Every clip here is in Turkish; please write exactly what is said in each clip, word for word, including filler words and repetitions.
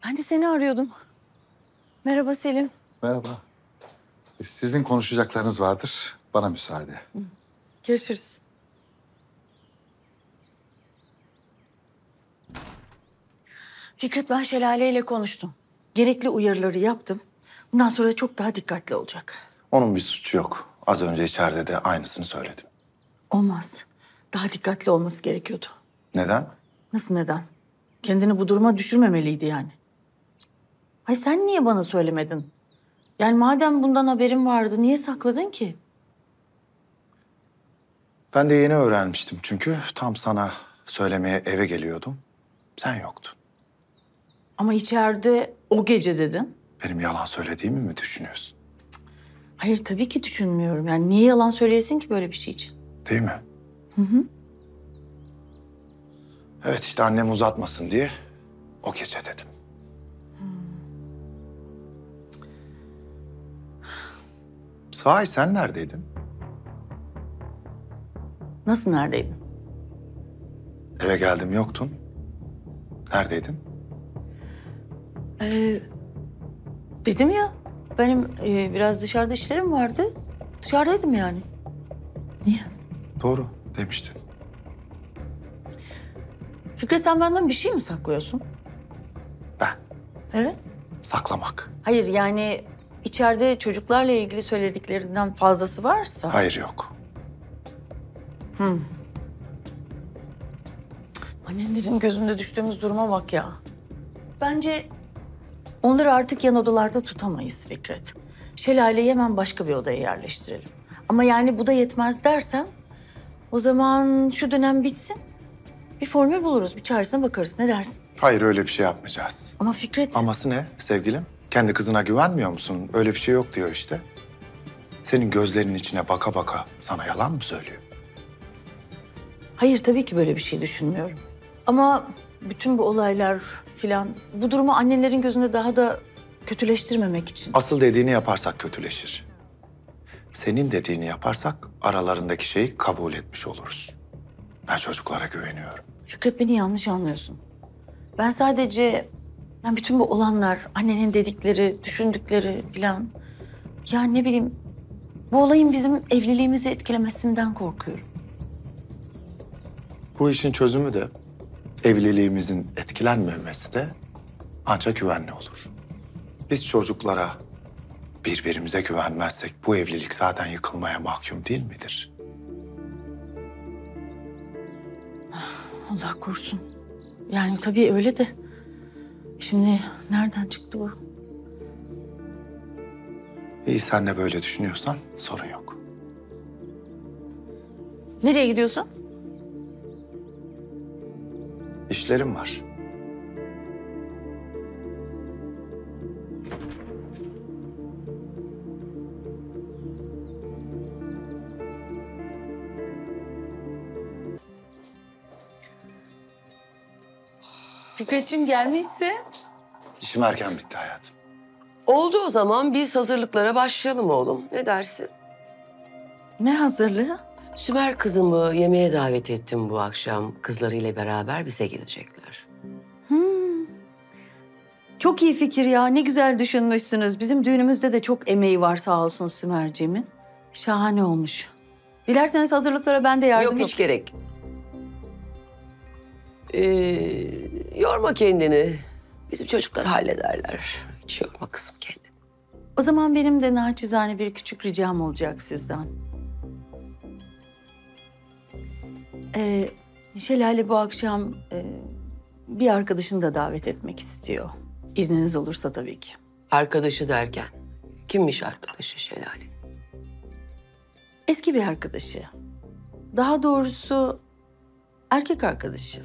Ben de seni arıyordum. Merhaba Selim. Merhaba. Sizin konuşacaklarınız vardır. Bana müsaade. Görüşürüz. Fikret, ben Şelale ile konuştum. Gerekli uyarıları yaptım. Bundan sonra çok daha dikkatli olacak. Onun bir suçu yok. Az önce içeride de aynısını söyledim. Olmaz. Daha dikkatli olması gerekiyordu. Neden? Nasıl neden? Kendini bu duruma düşürmemeliydi yani. Ay sen niye bana söylemedin? Yani madem bundan haberin vardı, niye sakladın ki? Ben de yeni öğrenmiştim çünkü tam sana söylemeye eve geliyordum. Sen yoktun. Ama içeride o gece dedin. Benim yalan söylediğimi mi düşünüyorsun? Hayır, tabii ki düşünmüyorum. Yani niye yalan söyleyesin ki böyle bir şey için? Değil mi? Hı hı. Evet işte annem uzatmasın diye o gece dedim. Sahi sen neredeydin? Nasıl neredeydin? Eve geldim yoktun. Neredeydin? Ee, dedim ya, benim e, biraz dışarıda işlerim vardı. Dışarıdaydım yani. Niye? Doğru demiştin. Fikret, sen benden bir şey mi saklıyorsun? Ben. Evet. Saklamak. Hayır, yani içeride çocuklarla ilgili söylediklerinden fazlası varsa... Hayır yok. Hı. Annenlerin gözünde düştüğümüz duruma bak ya. Bence onları artık yan odalarda tutamayız Fikret. Şelale'yi hemen başka bir odaya yerleştirelim. Ama yani bu da yetmez dersen... o zaman şu dönem bitsin. Bir formül buluruz, bir çaresine bakarız. Ne dersin? Hayır öyle bir şey yapmayacağız. Ama Fikret... Aması ne sevgilim? Kendi kızına güvenmiyor musun? Öyle bir şey yok diyor işte. Senin gözlerinin içine baka baka sana yalan mı söylüyor? Hayır, tabii ki böyle bir şey düşünmüyorum. Ama bütün bu olaylar filan bu durumu annelerin gözünde daha da kötüleştirmemek için. Asıl dediğini yaparsak kötüleşir. Senin dediğini yaparsak aralarındaki şeyi kabul etmiş oluruz. Ben çocuklara güveniyorum. Fikret, beni yanlış anlıyorsun. Ben sadece yani bütün bu olanlar, annenin dedikleri, düşündükleri filan... ya ne bileyim, bu olayın bizim evliliğimizi etkilemesinden korkuyorum. Bu işin çözümü de evliliğimizin etkilenmemesi de ancak güvenli olur. Biz çocuklara birbirimize güvenmezsek bu evlilik zaten yıkılmaya mahkum değil midir? Allah korusun. Yani tabii öyle de. Şimdi nereden çıktı bu? İyi sen de böyle düşünüyorsan sorun yok. Nereye gidiyorsun? İşlerim var. Fikret'ciğim gelmişse. İşim erken bitti hayatım. Oldu o zaman biz hazırlıklara başlayalım oğlum. Ne dersin? Ne hazırlığı? Sümer kızımı yemeğe davet ettim bu akşam. Kızlarıyla beraber bize gelecekler. Hmm. Çok iyi fikir ya. Ne güzel düşünmüşsünüz. Bizim düğünümüzde de çok emeği var sağ olsun Sümerciğimin. Şahane olmuş. Dilerseniz hazırlıklara ben de yardım Yok hiç gerek. Ee, yorma kendini. Bizim çocuklar hallederler. Hiç yorma kızım kendini. O zaman benim de naçizane bir küçük ricam olacak sizden. Ee, Şelale bu akşam e, bir arkadaşını da davet etmek istiyor. İzniniz olursa tabii ki. Arkadaşı derken kimmiş arkadaşı Şelale? Eski bir arkadaşı. Daha doğrusu erkek arkadaşı.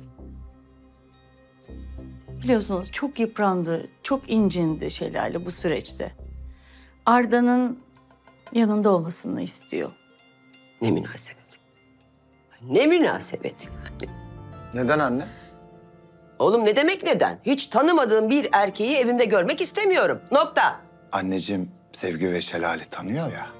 Biliyorsunuz çok yıprandı, çok incindi Şelale bu süreçte. Arda'nın yanında olmasını istiyor. Ne münasebet. Ne münasebet yani. Neden anne? Oğlum ne demek neden? Hiç tanımadığım bir erkeği evimde görmek istemiyorum. Nokta. Anneciğim Sevgi ve Şelale tanıyor ya.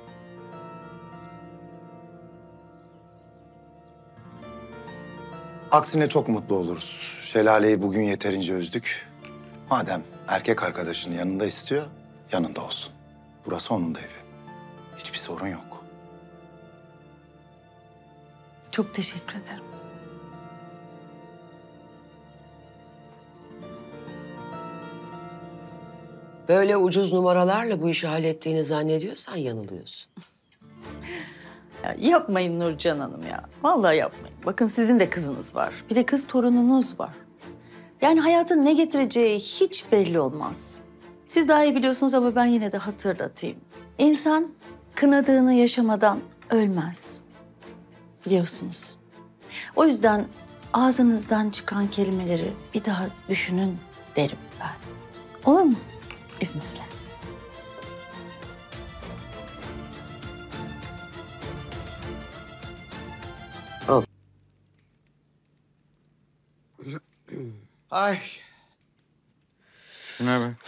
Aksine çok mutlu oluruz. Şelale'yi bugün yeterince üzdük. Madem erkek arkadaşını yanında istiyor, yanında olsun. Burası onun da evi. Hiçbir sorun yok. Çok teşekkür ederim. Böyle ucuz numaralarla bu işi hallettiğini zannediyorsan yanılıyorsun. Ya yapmayın Nurcan Hanım ya. Vallahi yapmayın. Bakın sizin de kızınız var. Bir de kız torununuz var. Yani hayatın ne getireceği hiç belli olmaz. Siz daha iyi biliyorsunuz ama ben yine de hatırlatayım. İnsan kınadığını yaşamadan ölmez. Biliyorsunuz. O yüzden ağzınızdan çıkan kelimeleri bir daha düşünün derim ben. Olur mu? İzninizle. Ay. Şuna bak.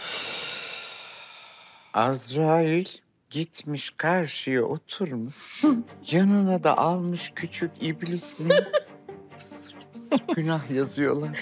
Azrail gitmiş karşıya oturmuş. Yanına da almış küçük iblisini. Pısır pısır günah yazıyorlar.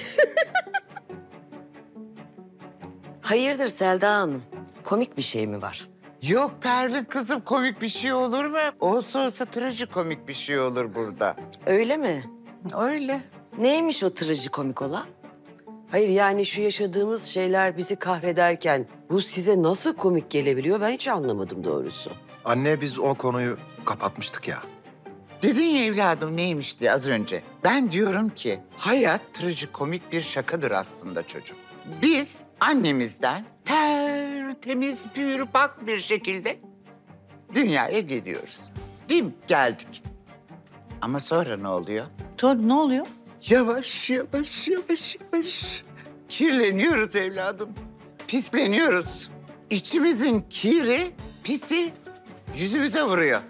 Hayırdır Selda Hanım? Komik bir şey mi var? Yok Pervin kızım, komik bir şey olur mu? Olsa olsa trajikomik bir şey olur burada. Öyle mi? Öyle. Neymiş o trajikomik olan? Hayır yani şu yaşadığımız şeyler bizi kahrederken bu size nasıl komik gelebiliyor ben hiç anlamadım doğrusu. Anne biz o konuyu kapatmıştık ya. Dedin ya evladım neymiş diye az önce. Ben diyorum ki hayat trajikomik bir şakadır aslında çocuğum. Biz annemizden tertemiz, pür pak bir şekilde dünyaya geliyoruz. Değil mi? Geldik. Ama sonra ne oluyor? Tor ne oluyor? Yavaş, yavaş, yavaş, yavaş. Kirleniyoruz evladım. Pisleniyoruz. İçimizin kiri, pisi yüzümüze vuruyor.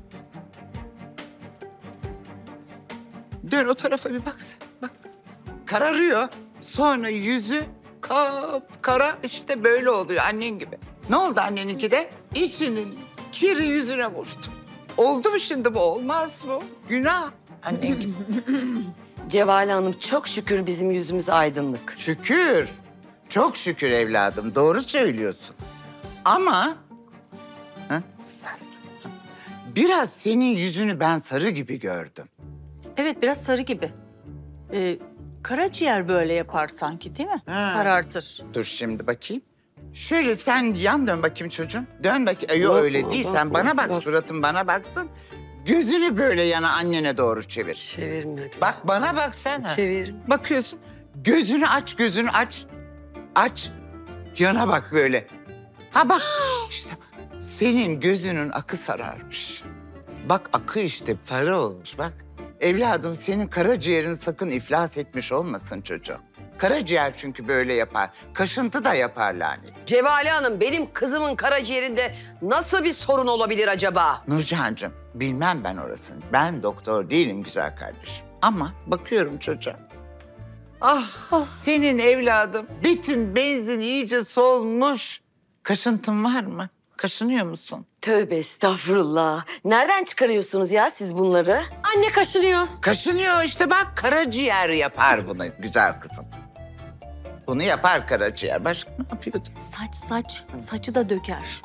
Dön o tarafa bir baksana. Bak. Kararıyor. Sonra yüzü kapkara işte böyle oluyor annen gibi. Ne oldu anneninki de? İçinin kiri yüzüne vurdu. Oldu mu şimdi bu? Olmaz mı? Günah annen gibi. Cevale Hanım çok şükür bizim yüzümüz aydınlık. Şükür. Çok şükür evladım. Doğru söylüyorsun. Ama... Ha? Biraz senin yüzünü ben sarı gibi gördüm. Evet biraz sarı gibi. Ee, karaciğer böyle yapar sanki değil mi? Ha. Sarartır. Dur şimdi bakayım. Şöyle sen yan dön bakayım çocuğum. Dön bakayım. Yok Bakma, öyle değil. Sen bakma, bana bak, bak. suratın bana baksın. Gözünü böyle yana annene doğru çevir. Çevirmiyor. Bak bana baksana. Çevir. Bakıyorsun. Gözünü aç, gözünü aç. Aç. Yana bak böyle. Ha bak. İşte bak. Senin gözünün akı sararmış. Bak akı işte sarı olmuş bak. Evladım senin karaciğerin sakın iflas etmiş olmasın çocuğum. Karaciğer çünkü böyle yapar. Kaşıntı da yapar lanet. Cevale Hanım benim kızımın karaciğerinde nasıl bir sorun olabilir acaba? Nurcancığım bilmem ben orasını. Ben doktor değilim güzel kardeşim. Ama bakıyorum çocuğa. Ah senin evladım. Bütün benzin iyice solmuş. Kaşıntın var mı? Kaşınıyor musun? Tövbe estağfurullah. Nereden çıkarıyorsunuz ya siz bunları? Anne kaşınıyor. Kaşınıyor işte bak karaciğer yapar bunu güzel kızım. Bunu yapar karaciğer. Başka ne yapıyordu? Saç saç. Saçı da döker.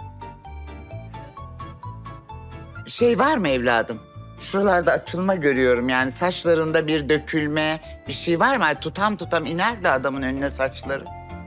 Şey var mı evladım? Şuralarda açılma görüyorum yani saçlarında bir dökülme bir şey var mı? Ay, tutam tutam iner de adamın önüne saçları.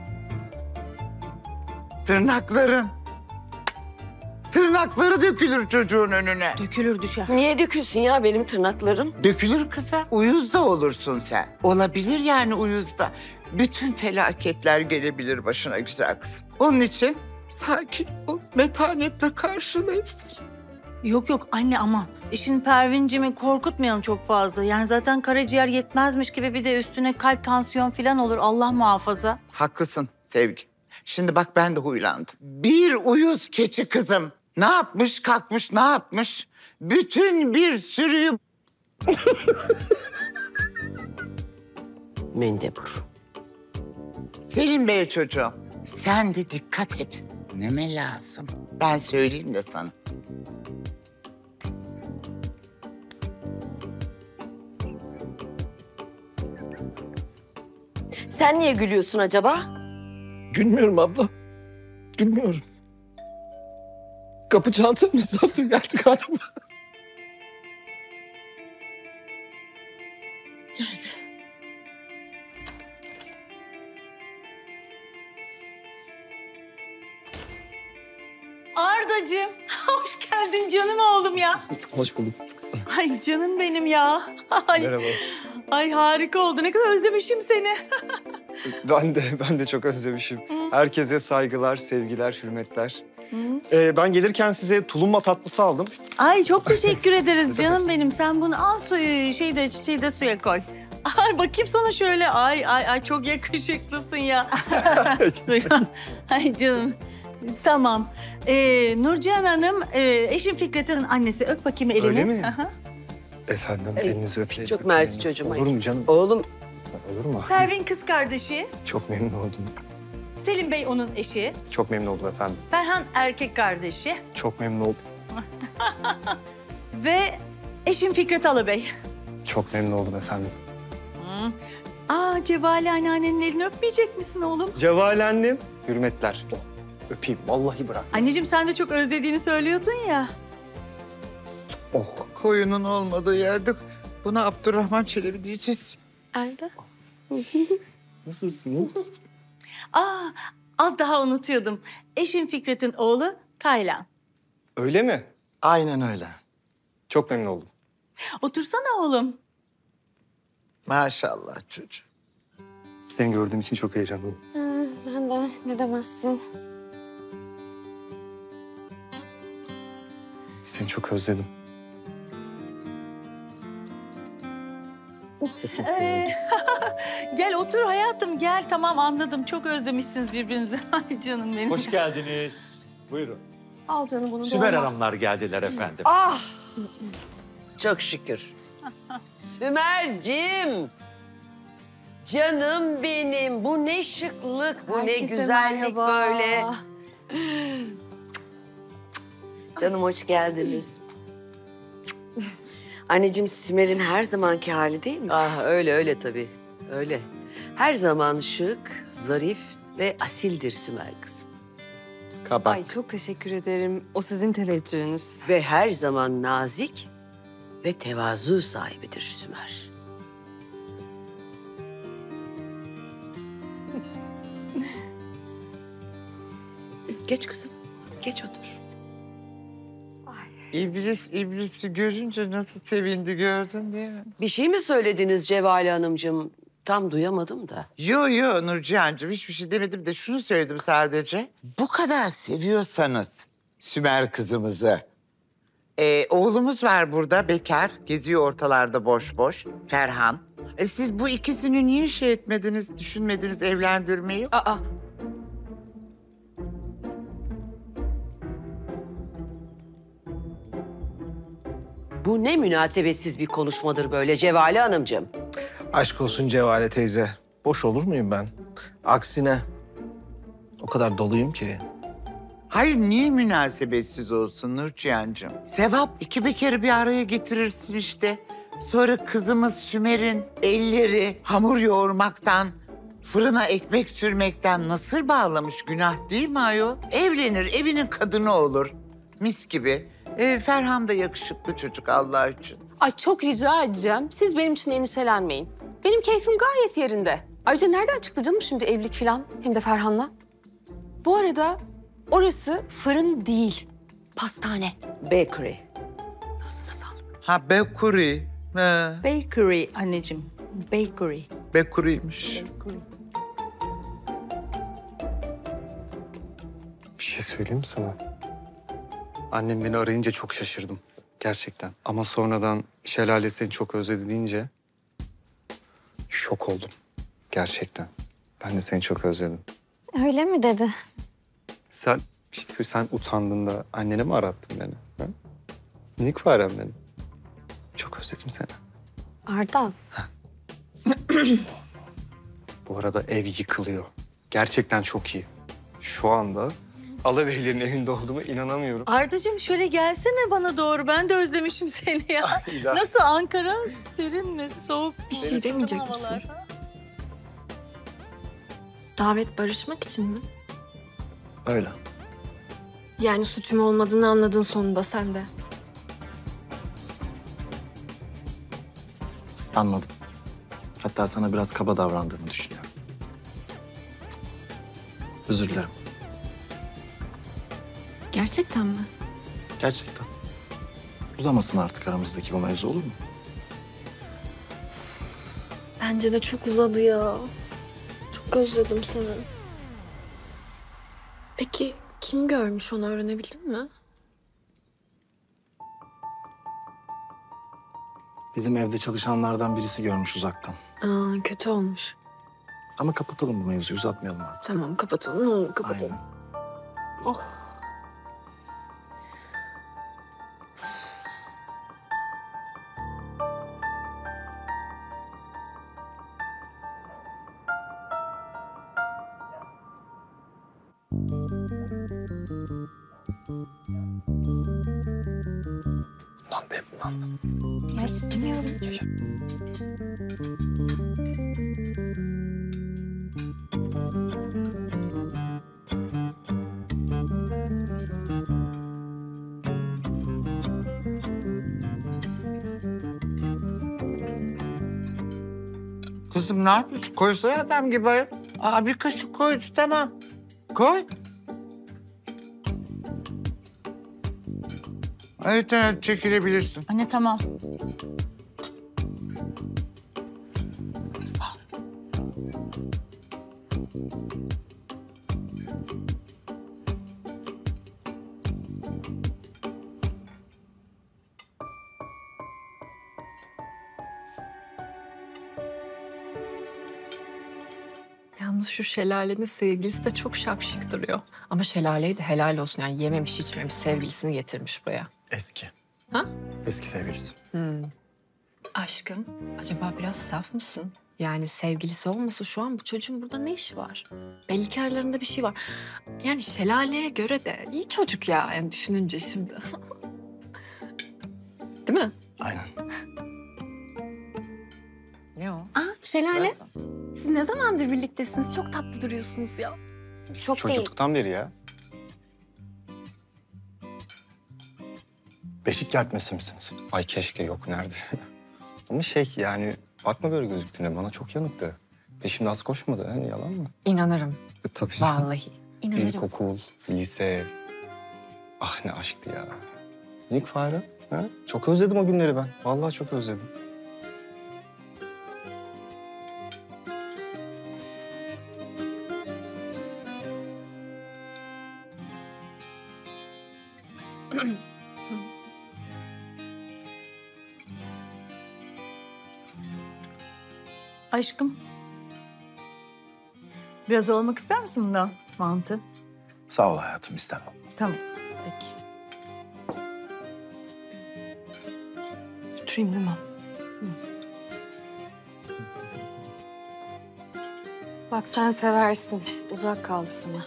Tırnakların. Tırnakları dökülür çocuğun önüne. Dökülür düşer. Niye dökülsün ya benim tırnaklarım? Dökülür kıza. Uyuz da olursun sen. Olabilir yani uyuz da. Bütün felaketler gelebilir başına güzel kızım. Onun için sakin ol. Metanetle karşıla hepsini. Yok yok anne aman. E şimdi Pervincimi korkutmayalım çok fazla. Yani zaten karaciğer yetmezmiş gibi bir de üstüne kalp, tansiyon falan olur. Allah muhafaza. Haklısın Sevgi. Şimdi bak ben de huylandım. Bir uyuz keçi kızım. Ne yapmış kalkmış ne yapmış? Bütün bir sürüyü... Mendebur. Selim Bey çocuğum. Sen de dikkat et. Neme lazım? Ben söyleyeyim de sana. Sen niye gülüyorsun acaba? Gülmüyorum abla. Gülmüyorum. Kapı çaldı, misafir geldi galiba. Geldi. Ardacığım, hoş geldin canım oğlum ya. Hoş bulduk. Ay canım benim ya. Ay, Merhaba. ay harika oldu. Ne kadar özlemişim seni. Ben de, ben de çok özlemişim. Herkese saygılar, sevgiler, hürmetler. Ee, ben gelirken size tulumba tatlısı aldım. Ay çok teşekkür ederiz canım benim. Sen bunu al suyu, şeyi de çiçeği de suya koy. Ay bakayım sana şöyle. Ay ay ay çok yakışıklısın ya. Ay canım. Tamam. Ee, Nurcan Hanım, e, eşim Fikret'in annesi. Öp bakayım elini. Öyle mi? Aha. Efendim, Ey, elinizi öpeyim. çok mersi çocuğum, Olur mu canım? Oğlum Olur mu? Pervin kız kardeşi. Çok memnun oldum. Selim Bey onun eşi. Çok memnun oldum efendim. Ferhan erkek kardeşi. Çok memnun oldum. Ve eşim Fikret Alıbey. Çok memnun oldum efendim. Aa Cevali anneannenin elini öpmeyecek misin oğlum? Cevali annem. Hürmetler. Öpeyim, vallahi bırak. Anneciğim sen de çok özlediğini söylüyordun ya. Oh. Koyunun olmadığı yerde buna Abdurrahman Çelebi diyeceğiz. Arda. Nasılsın, iyi misin? Aa az daha unutuyordum. Eşim Fikret'in oğlu Taylan. Öyle mi? Aynen öyle. Çok memnun oldum. Otursana oğlum. Maşallah çocuğum. Seni gördüğüm için çok heyecanlıyım. Ben de ne demezsin. Seni çok özledim. Ee, gel otur hayatım gel. Tamam anladım. Çok özlemişsiniz birbirinizi. Ay canım benim. Hoş geldiniz. Buyurun. Al canım bunu. Sümer dolma. Hanımlar geldiler efendim. ah çok şükür. Sümer'cim. Canım benim. Bu ne şıklık, bu Herkese ne güzellik merhaba. böyle. Canım hoş geldiniz. Anneciğim Sümer'in her zamanki hali değil mi? Ah öyle öyle tabii. Öyle. Her zaman şık, zarif ve asildir Sümer kızım. Kabak. Ay çok teşekkür ederim. O sizin teveccühünüz. Ve her zaman nazik ve tevazu sahibidir Sümer. Geç kızım, geç otur. İblis iblisi görünce nasıl sevindi gördün değil mi? Bir şey mi söylediniz Cevali Hanımcığım? Tam duyamadım da. Yo yo Nurcihan'cığım hiçbir şey demedim de şunu söyledim sadece. Bu kadar seviyorsanız Sümer kızımızı. Ee, oğlumuz var burada bekar, geziyor ortalarda boş boş. Ferhan. E, siz bu ikisini niye şey etmediniz, düşünmediniz evlendirmeyi? Aa. Bu ne münasebetsiz bir konuşmadır böyle Cevali Hanımcığım. Aşk olsun Cevale teyze. Boş olur muyum ben? Aksine o kadar doluyum ki. Hayır niye münasebetsiz olsun Nurcihan'cığım? Sevap iki bekarı bir araya getirirsin işte. Sonra kızımız Sümer'in elleri hamur yoğurmaktan, fırına ekmek sürmekten nasır bağlamış günah değil mi ayol? Evlenir, evinin kadını olur. Mis gibi. Ee, Ferhan da yakışıklı çocuk Allah için. Ay çok rica edeceğim. Siz benim için endişelenmeyin. Benim keyfim gayet yerinde. Ayrıca nereden çıktı canım şimdi evlilik falan? Hem de Ferhan'la. Bu arada orası fırın değil, pastane. Bakery. Nasıl nasıl? Ha Bekuri. Ha, Bakery anneciğim. Bakery. Bekuri'ymiş. Bir şey söyleyeyim mi sana? Annem beni arayınca çok şaşırdım. Gerçekten. Ama sonradan Şelale seni çok özledi deyince şok oldum. Gerçekten. Ben de seni çok özledim. Öyle mi dedi? Sen bir şey söyle, sen utandığında annene mi arattın beni? Ha? Minik farem benim. Çok özledim seni. Arda. Bu arada ev yıkılıyor. Gerçekten çok iyi. Şu anda Alıbeylerin evinde olduğuma inanamıyorum. Ardacığım şöyle gelsene bana doğru. Ben de özlemişim seni ya. Ay, İlahi. Nasıl Ankara? Serin mi? Soğuk mu? Bir şey demeyecek Havalar, misin? ha? Davet barışmak için mi? Öyle. Yani suçum olmadığını anladın sonunda sen de. Anladım. Hatta sana biraz kaba davrandığımı düşünüyorum. Özür dilerim. Gerçekten mi? Gerçekten. Uzamasın artık aramızdaki bu mevzu, olur mu? Bence de çok uzadı ya. Çok özledim seni. Peki kim görmüş, onu öğrenebildin mi? Bizim evde çalışanlardan birisi görmüş uzaktan. Aa, kötü olmuş. Ama kapatalım bu mevzuyu, uzatmayalım artık. Tamam kapatalım, ne olur kapatalım. Aynen. Oh. Bundan da bundan. Ya istemiyorum. Kızım ne yapıyorsun? Koysana adam gibi ayol. Aa, bir kaşık koydu, tamam. Koy. Evet, evet, çekilebilirsin. Anne tamam. Yalnız şu Şelale'nin sevgilisi de çok şapşik duruyor. Ama Şelale'ye de helal olsun. Yani yememiş içmemiş sevgilisini getirmiş buraya. Eski. Ha? Eski sevgilisi. Hmm. Aşkım, acaba biraz saf mısın? Yani sevgilisi olmasa şu an bu çocuğun burada ne işi var? Belli ki aralarında bir şey var. Yani Şelale'ye göre de iyi çocuk ya, yani düşününce şimdi. Değil mi? Aynen. Ne o? Aa, Şelale. Siz ne zamandır birliktesiniz? Çok tatlı duruyorsunuz ya. Çok değil. Çocukluktan beri ya. Beşik kertmesi misiniz? Ay keşke, yok nerede. Ama şey yani bakma böyle gözüktüğüne, bana çok yanıktı. Peşimde az koşmadı, hani yalan mı? İnanırım. E, tabii. Vallahi. İnanırım. İlkokul, lise. Ah ne aşktı ya. İlk fare. Ha? Çok özledim o günleri ben. Vallahi çok özledim. Aşkım. Biraz almak ister misin bundan mantı? Sağ ol hayatım, istemem. Tamam. Peki. Götüreyim değil mi? Bak sen seversin. Uzak kaldı sana.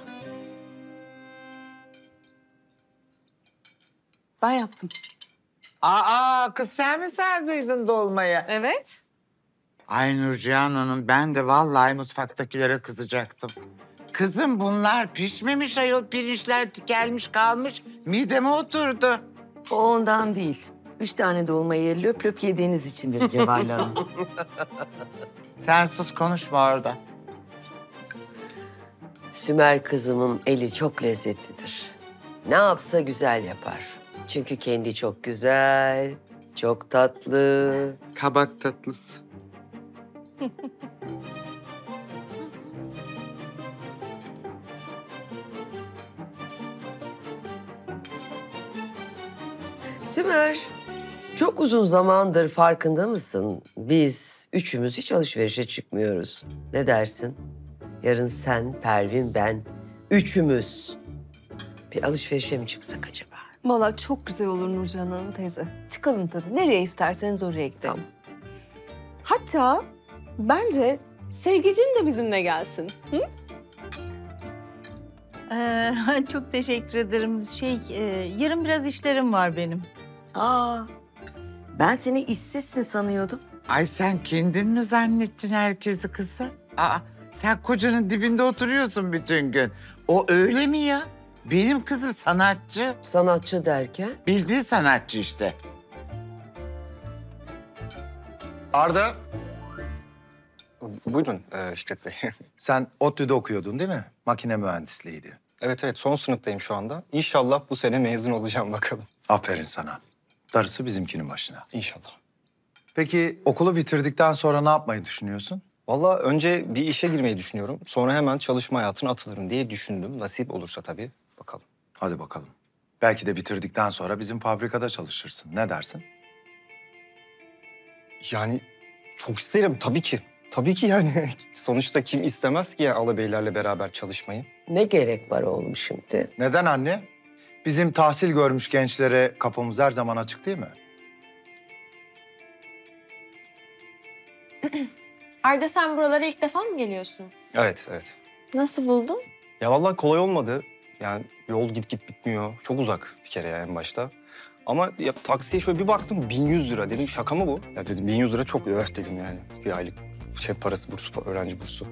Ben yaptım. Aa, kız sen mi serdiydin dolmayı? Evet. Ay Nurcihan Hanım, ben de vallahi mutfaktakilere kızacaktım. Kızım bunlar pişmemiş ayol, pirinçler gelmiş kalmış, mideme oturdu. O ondan değil. Üç tane dolmayı löp löp yediğiniz içindir Cevahir Hanım. Sen sus, konuşma orada. Sümer kızımın eli çok lezzetlidir. Ne yapsa güzel yapar. Çünkü kendi çok güzel, çok tatlı. Kabak tatlısı. Sümer, çok uzun zamandır farkında mısın? Biz üçümüz hiç alışverişe çıkmıyoruz. Ne dersin? Yarın sen, Pervin, ben, üçümüz bir alışverişe mi çıksak acaba? Vallahi çok güzel olur Nurcan Hanım teyze. Çıkalım tabii. Nereye isterseniz oraya gidelim. Hatta bence Sevgicim de bizimle gelsin. Hı? Ee, çok teşekkür ederim. Şey, e, yarın biraz işlerim var benim. Aa, ben seni işsizsin sanıyordum. Ay sen kendin mi zannettin herkesi kızı? Aa, Sen kocanın dibinde oturuyorsun bütün gün. O öyle mi ya? Benim kızım sanatçı. Sanatçı derken? Bildiği sanatçı işte. Arda, Buyurun e, Fikret Bey. sen ODTÜ'de okuyordun değil mi? Makine mühendisliğiydi. Evet evet son sınıftayım şu anda. İnşallah bu sene mezun olacağım bakalım. Aferin sana. Darısı bizimkinin başına. İnşallah. Peki okulu bitirdikten sonra ne yapmayı düşünüyorsun? Vallahi önce bir işe girmeyi düşünüyorum. Sonra hemen çalışma hayatına atılırım diye düşündüm. Nasip olursa tabii. Bakalım. Hadi bakalım. Belki de bitirdikten sonra bizim fabrikada çalışırsın. Ne dersin? Yani çok isterim tabii ki. Tabii ki yani. Sonuçta kim istemez ki yani Alabeylerle beraber çalışmayı? Ne gerek var oğlum şimdi? Neden anne? Bizim tahsil görmüş gençlere kapımız her zaman açık değil mi? Arda sen buralara ilk defa mı geliyorsun? Evet, evet. Nasıl buldun? Ya vallahi kolay olmadı. Yani yol git git bitmiyor. Çok uzak bir kere ya en başta. Ama ya, taksiye şöyle bir baktım bin yüz lira. Dedim şaka mı bu? Ya dedim bin yüz lira çok öf dedim yani. Bir aylık şey parası, bursu, öğrenci bursu.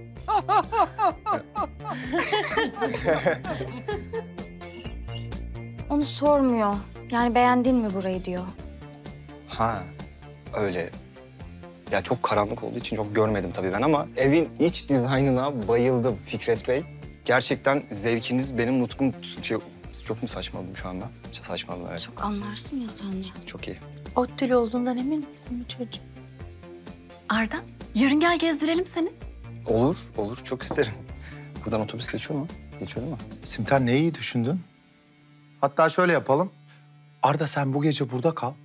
Onu sormuyor. Yani beğendin mi burayı diyor. Ha öyle. Ya çok karanlık olduğu için çok görmedim tabii ben ama evin iç dizaynına bayıldım Fikret Bey. Gerçekten zevkiniz benim nutkum... Şey, çok mu saçmaladım şu anda? Saçmaladım evet. Çok anlarsın ya sen de. Çok iyi. ODTÜ'lü olduğundan emin misin bu çocuğum? Arda yarın gel gezdirelim seni. Olur, olur. Çok isterim. Buradan otobüs geçiyor mu? Geçiyor değil mi? Simten ne iyi düşündün. Hatta şöyle yapalım. Arda sen bu gece burada kal.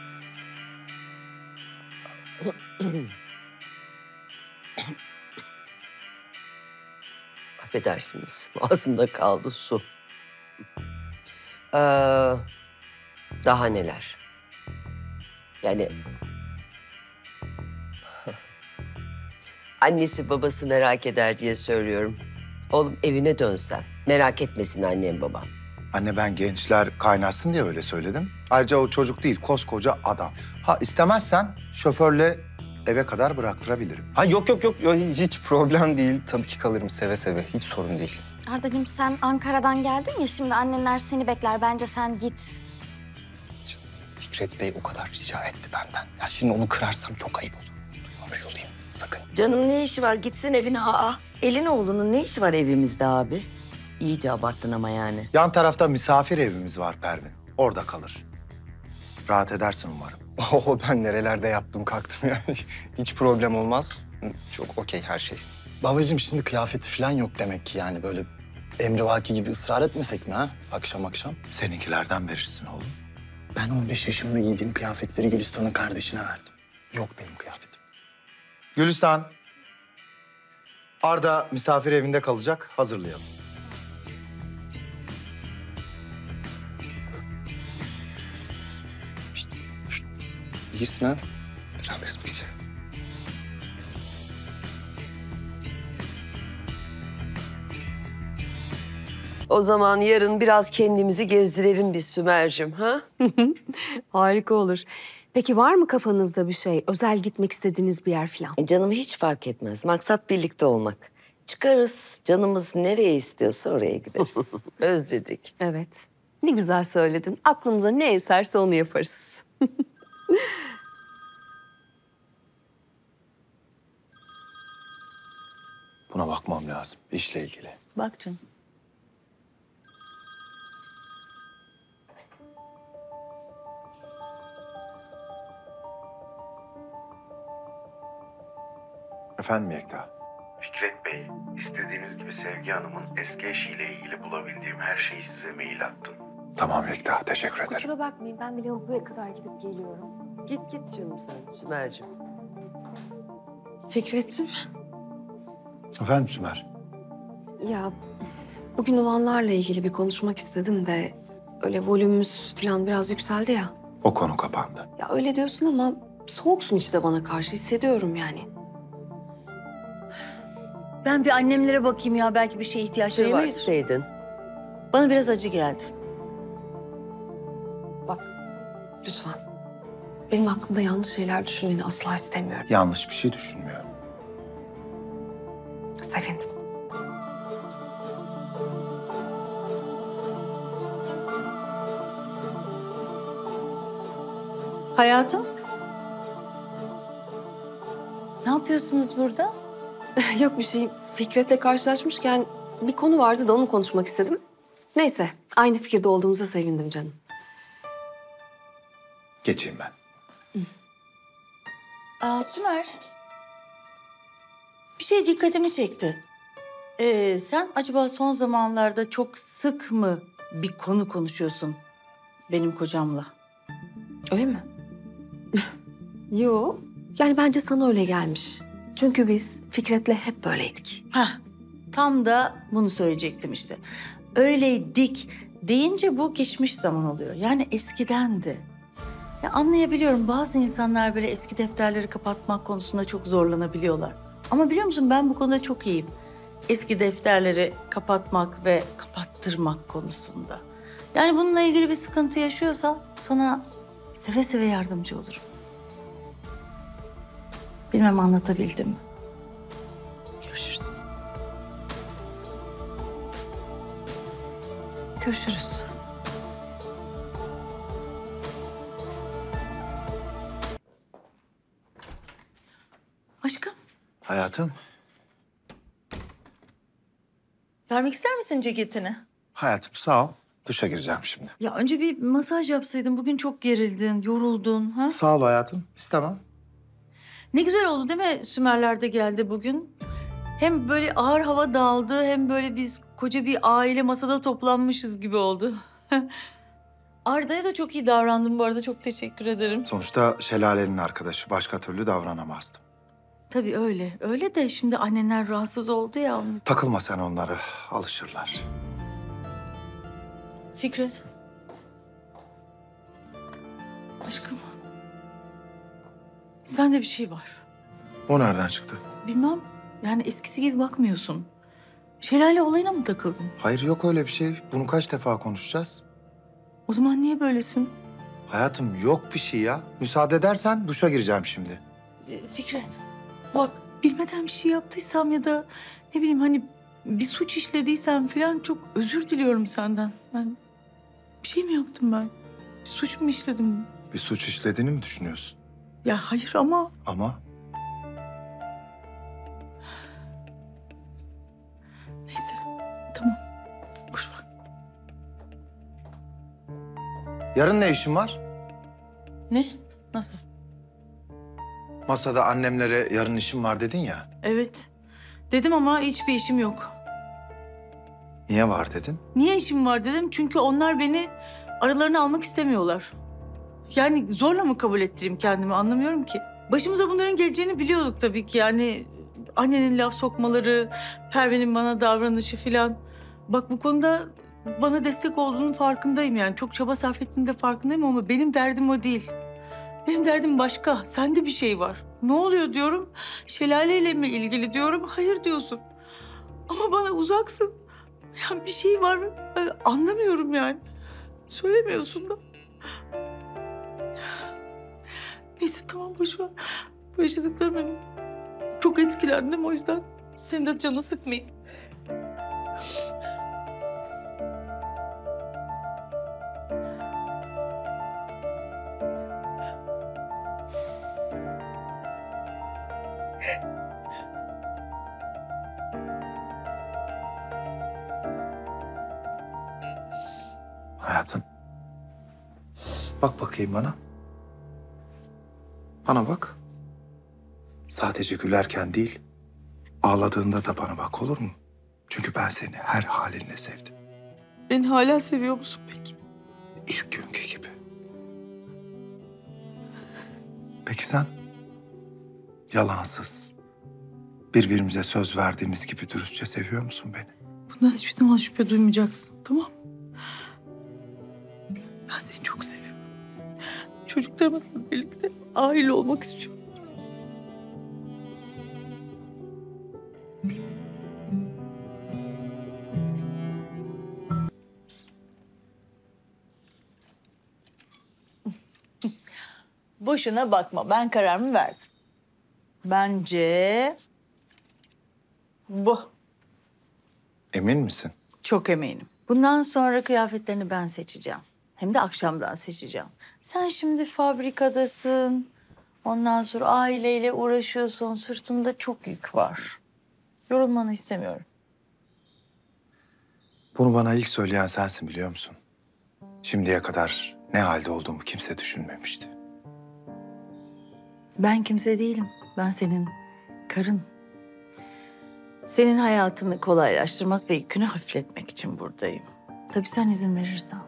Affedersiniz, ağzımda kaldı su. Ee, daha neler? Yani... Annesi babası merak eder diye söylüyorum. Oğlum evine dönsen. Merak etmesin annem babam. Anne ben gençler kaynaşsın diye öyle söyledim. Ayrıca o çocuk değil, koskoca adam. Ha istemezsen şoförle eve kadar bıraktırabilirim. Ha yok yok yok. Yok, hiç problem değil. Tabii ki kalırım seve seve. Hiç sorun değil. Ardacığım sen Ankara'dan geldin ya şimdi annenler seni bekler. Bence sen git. Fikret Bey o kadar rica etti benden. Ya şimdi onu kırarsam çok ayıp olur. Duymamış olayım sakın. Canım ne işi var? Gitsin evine. Aa, elin oğlunun ne işi var evimizde abi? İyice abarttın ama yani. Yan tarafta misafir evimiz var Pervin. Orada kalır. Rahat edersin umarım. Oh ben nerelerde yattım kalktım yani. Hiç problem olmaz. Çok okey her şey. Babacığım şimdi kıyafeti falan yok demek ki yani böyle emrivaki gibi ısrar etmesek mi ha? Akşam akşam. Seninkilerden verirsin oğlum. Ben on beş yaşımda giydiğim kıyafetleri Gülistan'ın kardeşine verdim. Yok benim kıyafetim. Gülistan. Arda misafir evinde kalacak. Hazırlayalım. İyisin ha? Beraberiz bu gece. O zaman yarın biraz kendimizi gezdirelim biz Sümer'cim, ha? Harika olur. Peki var mı kafanızda bir şey? Özel gitmek istediğiniz bir yer falan? E canım hiç fark etmez. Maksat birlikte olmak. Çıkarız. Canımız nereye istiyorsa oraya gideriz. Özledik. Evet. Ne güzel söyledin. Aklımıza ne eserse onu yaparız. Buna bakmam lazım. İşle ilgili. Bak canım. Efendim Yekta? Fikret Bey, istediğiniz gibi Sevgi Hanım'ın eski eşiyle ilgili bulabildiğim her şeyi size mail attım. Tamam Yekta, teşekkür ederim. Kusura bakmayın ben bile buraya kadar gidip geliyorum. Git git canım sen Sümer'cim. Fikret'ciğim. Efendim Sümer? Ya bugün olanlarla ilgili bir konuşmak istedim de öyle volümümüz falan biraz yükseldi ya. O konu kapandı. Ya öyle diyorsun ama soğuksun işte bana karşı hissediyorum yani. Ben bir annemlere bakayım ya. Belki bir şeye ihtiyaçları Şey mi vardır. içseydin? Bana biraz acı geldi. Bak lütfen. Benim hakkımda yanlış şeyler düşünmeni asla istemiyorum. Yanlış bir şey düşünmüyorum. Sevindim. Hayatım. Ne yapıyorsunuz burada? Yok bir şey. Fikret'le karşılaşmışken bir konu vardı da onu konuşmak istedim. Neyse, aynı fikirde olduğumuza sevindim canım. Geçeyim ben. Aa Sümer. Bir şey dikkatimi çekti. Ee, sen acaba son zamanlarda çok sık mı bir konu konuşuyorsun benim kocamla? Öyle mi? Yo. Yani bence sana öyle gelmiş. Çünkü biz Fikret'le hep böyleydik. Hah, tam da bunu söyleyecektim işte. Öyleydik deyince bu geçmiş zaman oluyor. Yani eskidendi. Ya anlayabiliyorum, bazı insanlar böyle eski defterleri kapatmak konusunda çok zorlanabiliyorlar. Ama biliyor musun, ben bu konuda çok iyiyim. Eski defterleri kapatmak ve kapattırmak konusunda. Yani bununla ilgili bir sıkıntı yaşıyorsan sana seve seve yardımcı olurum. Bilmem anlatabildim mi? Görüşürüz. Görüşürüz. Aşkım, Hayatım. vermek ister misin ceketini? Hayatım sağ ol. Duşa gireceğim şimdi. Ya önce bir masaj yapsaydın. Bugün çok gerildin, yoruldun. Ha? Sağ ol hayatım. İstemem. Ne güzel oldu değil mi? Sümerler de geldi bugün. Hem böyle ağır hava dağıldı, hem böyle biz koca bir aile masada toplanmışız gibi oldu. Arda'ya da çok iyi davrandın bu arada. Çok teşekkür ederim. Sonuçta Şelale'nin arkadaşı. Başka türlü davranamazdım. Tabii öyle. Öyle de şimdi annenler rahatsız oldu ya. Takılma sen onlara. Alışırlar. Fikret. Aşkım. Sende bir şey var. O nereden çıktı? Bilmem. Yani eskisi gibi bakmıyorsun. Şelale olayına mı takıldın? Hayır yok öyle bir şey. Bunu kaç defa konuşacağız? O zaman niye böylesin? Hayatım yok bir şey ya. Müsaade edersen duşa gireceğim şimdi. Ee, Fikret, bak bilmeden bir şey yaptıysam ya da ne bileyim hani bir suç işlediysem falan çok özür diliyorum senden. Ben bir şey mi yaptım ben? Bir suç mu işledim? Bir suç işlediğini mi düşünüyorsun? Ya hayır ama Ama neyse tamam boş ver. yarın ne işin var? Ne? Nasıl? Masada annemlere yarın işim var dedin ya. Evet dedim ama hiçbir işim yok. Niye var dedin? Niye işim var dedim çünkü onlar beni aralarına almak istemiyorlar. Yani zorla mı kabul ettireyim kendimi anlamıyorum ki. Başımıza bunların geleceğini biliyorduk tabii ki. Yani annenin laf sokmaları, Pervin'in bana davranışı filan. Bak bu konuda bana destek olduğunun farkındayım yani. Çok çaba sarf ettiğinin de farkındayım ama benim derdim o değil. Benim derdim başka. Sende bir şey var. Ne oluyor diyorum. Şelaleyle mi ilgili diyorum. Hayır diyorsun. Ama bana uzaksın. Ya bir şey var. Ben anlamıyorum yani. Söylemiyorsun da. Neyse tamam boş ver. Bu yaşadıklarım benim. Çok etkilendim o yüzden. Senin de canı sıkmayayım. Hayatım. Bak bakayım bana. Bana bak. Sadece gülerken değil, ağladığında da bana bak olur mu? Çünkü ben seni her halinle sevdim. Beni hala seviyor musun peki? İlk günkü gibi. Peki sen? Yalansız, birbirimize söz verdiğimiz gibi dürüstçe seviyor musun beni? Bundan hiçbir zaman şüphe duymayacaksın, tamam mı? Ben seni çok seviyorum. Çocuklarımızla birlikte aile olmak istiyorum. Boşuna bakma, ben kararımı verdim. Bence Bu. Emin misin? Çok eminim. Bundan sonra kıyafetlerini ben seçeceğim. Hem de akşamdan seçeceğim. Sen şimdi fabrikadasın. Ondan sonra aileyle uğraşıyorsun. Sırtında çok yük var. Yorulmanı istemiyorum. Bunu bana ilk söyleyen sensin biliyor musun? Şimdiye kadar ne halde olduğumu kimse düşünmemişti. Ben kimse değilim. Ben senin karın. Senin hayatını kolaylaştırmak ve yükünü hafifletmek için buradayım. Tabii sen izin verirsen.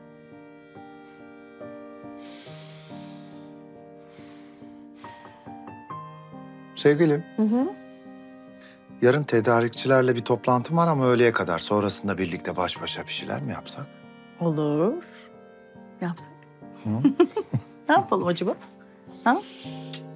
Sevgilim, Hı hı. yarın tedarikçilerle bir toplantım var ama öğleye kadar. Sonrasında birlikte baş başa bir şeyler mi yapsak? Olur. Ne yapsak? Hı? Ne yapalım acaba? Ha?